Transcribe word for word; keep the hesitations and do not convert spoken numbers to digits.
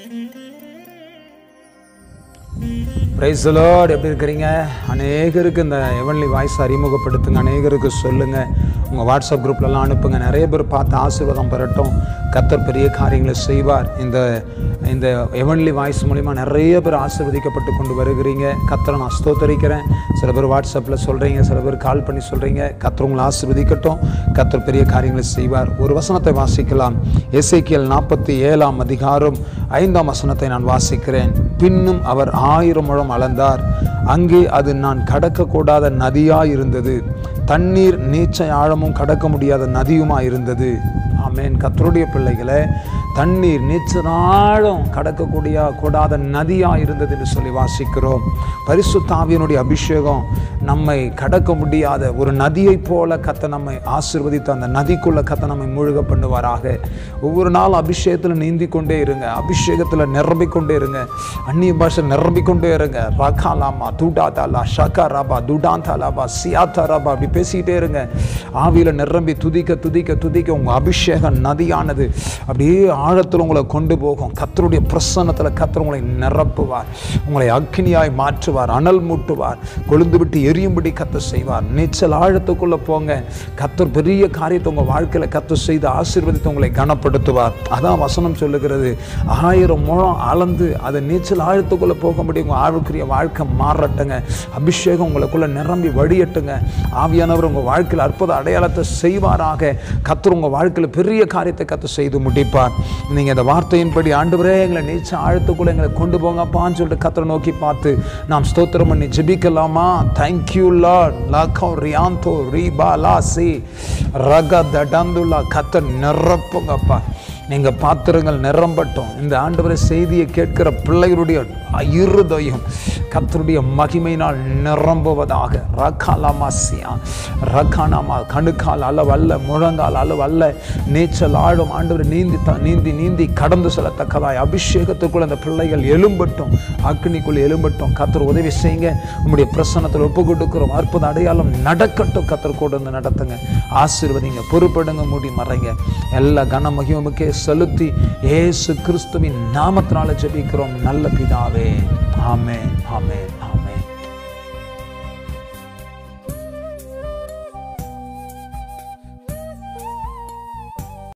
Praise the Lord. எப்படி இருக்கிறீங்க? அநேகருக்கு இந்த ஹெவன்லி வாய்ஸ் அறிமுகப்படுத்துங்க, அநேகருக்கு சொல்லுங்கள், உங்கள் வாட்ஸ்அப் குரூப்லலாம் அனுப்புங்க. நிறைய பேர் பார்த்து ஆசீர்வாதம் பெறட்டும். கர்த்தர் பெரிய காரியங்களை செய்வார். இந்த இந்த ஹெவன்லி வாய்ஸ் மூலிமா நிறைய பேர் ஆசீர்வதிக்கப்பட்டு கொண்டு வருகிறீங்க. கர்த்தரை நான் ஸ்தோத்தரிக்கிறேன். சில பேர் வாட்ஸ்அப்பில் சொல்கிறீங்க, சில பேர் கால் பண்ணி சொல்கிறீங்க. கர்த்தர் உங்களை ஆசீர்வதிக்கட்டும். கர்த்தர் பெரிய காரியங்களை செய்வார். ஒரு வசனத்தை வாசிக்கலாம். எசேக்கியேல் நாற்பத்தி ஏழாம் அதிகாரம் ஐந்தாம் வசனத்தை நான் வாசிக்கிறேன். பின்னும் அவர் ஆயிரம் முழம் அளந்தார். அங்கே அது நான் கடக்கக்கூடாத நதியாய் இருந்தது. தண்ணீர் நீச்ச ஆழமும் கடக்க முடியாத நதியுமாய் இருந்தது. ஆமென். கர்த்தருடைய பிள்ளைகளே, தண்ணீர் நீச்சலாழம் கடக்கக்கூடிய கூடாத நதியாக இருந்தது என்று சொல்லி வாசிக்கிறோம். பரிசுத்த ஆவியினுடைய அபிஷேகம் நம்மை கடக்க முடியாத ஒரு நதியைப் போல கர்த்தர் நம்மை ஆசீர்வதித்து அந்த நதிக்குள்ள கர்த்தர் நம்மை மூழ்க பண்ணுவாராக. ஒவ்வொரு நாள் அபிஷேகத்தில் நீந்தி கொண்டே இருங்க, அபிஷேகத்தில் நிரம்பிக்கொண்டே இருங்க, அந்நிய பாஷை நிரம்பிக்கொண்டே இருங்க. ரகாலாமா துடாதாலா ஷகாராபா துடாந்தாலாபா சியாத்தாராபா அப்படி பேசிக்கிட்டே இருங்க. ஆவியில் நிரம்பி துதிக்க துதிக்க துதிக்க உங்கள் அபிஷேக நதியானது அப்படியே ஆழத்தில் உங்களை கொண்டு போகும். கர்த்தருடைய பிரசன்னத்தில் கர்த்தர் உங்களை நிரப்புவார், உங்களை அக்னியாய் மாற்றுவார், அனல் மூட்டுவார், கொழுந்து விட்டு எரியும்படி கர்த்தர் செய்வார். நீச்சல் ஆழத்துக்குள்ளே போங்க. கர்த்தர் பெரிய காரியத்தை உங்கள் வாழ்க்கையில் கர்த்தர் செய்து ஆசீர்வதித்து உங்களை கனப்படுத்துவார். அதான் வசனம் சொல்லுகிறது. ஆயிரம் முழம் அளந்து அதை நீச்சல் ஆழத்துக்குள்ளே போக முடியும். உங்கள் ஆழ்வுக்குரிய வாழ்க்கை மாறட்டுங்க. அபிஷேகம் உங்களுக்குள்ளே நிரம்பி வழியட்டுங்க. ஆவியானவர் உங்கள் வாழ்க்கையில் அற்புத அடையாளத்தை செய்வாராக. கர்த்தர் உங்கள் வாழ்க்கையில் பெரிய காரியத்தை கர்த்தர் செய்து முடிப்பார். நீங்கள் இந்த வார்த்தையின்படி ஆண்டவரே எங்களை நீச்ச ஆழத்துக்குள்ள எங்களை கொண்டு போங்கப்பான்னு சொல்லிட்டு கர்த்தரை நோக்கி பார்த்து நாம் ஸ்தோத்திரம் பண்ணி ஜெபிக்கலாமா? Thank you Lord. லாக்கோ ரியாந்தோ ரீபா லாசி ரக தடந்துல்லா. கர்த்தர் நிரப்புங்கப்பா. நீங்கள் பாத்திரங்கள் நிரம்பட்டும். இந்த ஆண்டவரை செய்தியை கேட்கிற பிள்ளைகளுடைய இருதயம் கர்த்தருடைய மகிமையினால் நிரம்புவதாக. ரகாலாமாசியா ரகானாமா கணுக்கால் அளவல்ல, முழங்கால் அளவல்ல, நீச்சல் ஆழம் ஆண்டவர் நீந்தி நீந்தி நீந்தி கடந்து செல்லத்தக்கதாய் அபிஷேகத்துக்குள் அந்த பிள்ளைகள் எழும்பட்டும், அக்னிக்குள் எழும்பட்டும். கர்த்தர் உதவி செய்யுங்க. உங்களுடைய பிரசன்னத்தில் ஒப்பு கொடுக்கிறோம். அற்புத அடையாளம் நடக்கட்டும். கர்த்தர் கூட வந்து நடத்துங்க, ஆசீர்வதிங்க, பொறுப்படுங்க, மூடி மறைங்க. எல்லா கன மகிமைக்கே செலுத்தி இயேசு கிறிஸ்துவின் நாமத்தினால ஜெபிக்கிறோம் நல்ல பிதாவே. ஆமென், ஆமென்.